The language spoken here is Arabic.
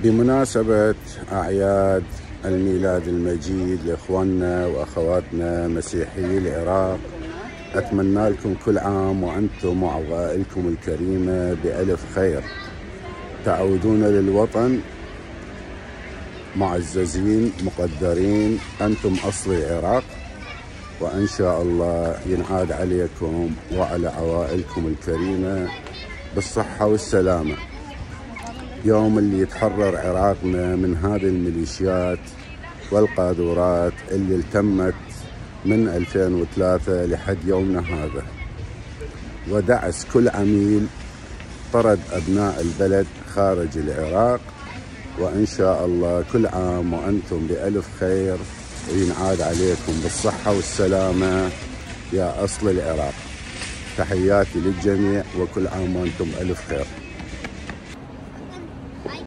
بمناسبة أعياد الميلاد المجيد لإخواننا وأخواتنا مسيحيي العراق، أتمنى لكم كل عام وأنتم وعوائلكم الكريمة بألف خير، تعودون للوطن معززين مقدرين، أنتم أصل العراق، وإن شاء الله ينعاد عليكم وعلى عوائلكم الكريمة بالصحة والسلامة. يوم اللي يتحرر عراقنا من هذه الميليشيات والقاذورات اللي التمت من 2003 لحد يومنا هذا، ودعس كل عميل طرد أبناء البلد خارج العراق. وإن شاء الله كل عام وأنتم بألف خير، وينعاد عليكم بالصحة والسلامة يا أصل العراق. تحياتي للجميع، وكل عام وأنتم ألف خير.